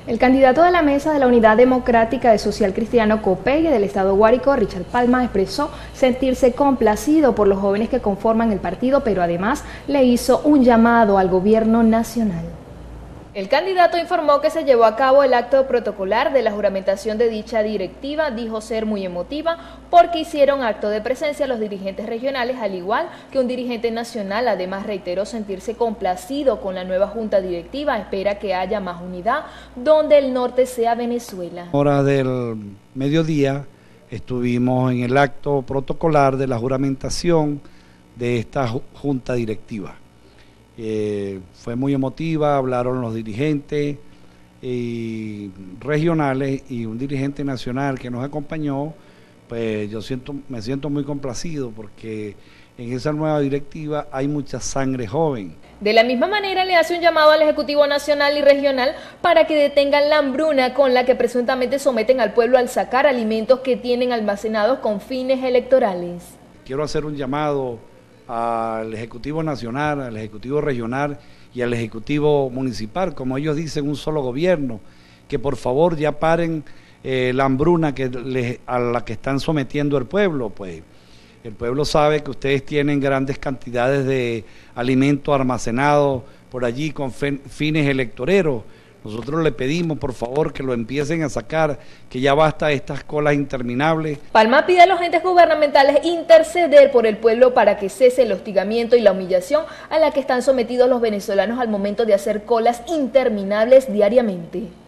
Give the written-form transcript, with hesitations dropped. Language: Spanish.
El candidato de la Mesa de la Unidad Democrática de Social Cristiano Copegui del Estado Guárico, Richard Palma, expresó sentirse complacido por los jóvenes que conforman el partido, pero además le hizo un llamado al gobierno nacional. El candidato informó que se llevó a cabo el acto protocolar de la juramentación de dicha directiva, dijo ser muy emotiva porque hicieron acto de presencia los dirigentes regionales, al igual que un dirigente nacional. Además reiteró sentirse complacido con la nueva junta directiva, espera que haya más unidad, donde el norte sea Venezuela. Hora del mediodía estuvimos en el acto protocolar de la juramentación de esta junta directiva. Fue muy emotiva, hablaron los dirigentes regionales y un dirigente nacional que nos acompañó. Pues me siento muy complacido porque en esa nueva directiva hay mucha sangre joven. De la misma manera le hace un llamado al Ejecutivo Nacional y Regional para que detengan la hambruna con la que presuntamente someten al pueblo al sacar alimentos que tienen almacenados con fines electorales. Quiero hacer un llamado al Ejecutivo Nacional, al Ejecutivo Regional y al Ejecutivo Municipal, como ellos dicen, un solo gobierno, que por favor ya paren la hambruna a la que están sometiendo el pueblo. Pues el pueblo sabe que ustedes tienen grandes cantidades de alimentos almacenados por allí con fines electoreros. Nosotros le pedimos, por favor, que lo empiecen a sacar, que ya basta de estas colas interminables. Palma pide a los entes gubernamentales interceder por el pueblo para que cese el hostigamiento y la humillación a la que están sometidos los venezolanos al momento de hacer colas interminables diariamente.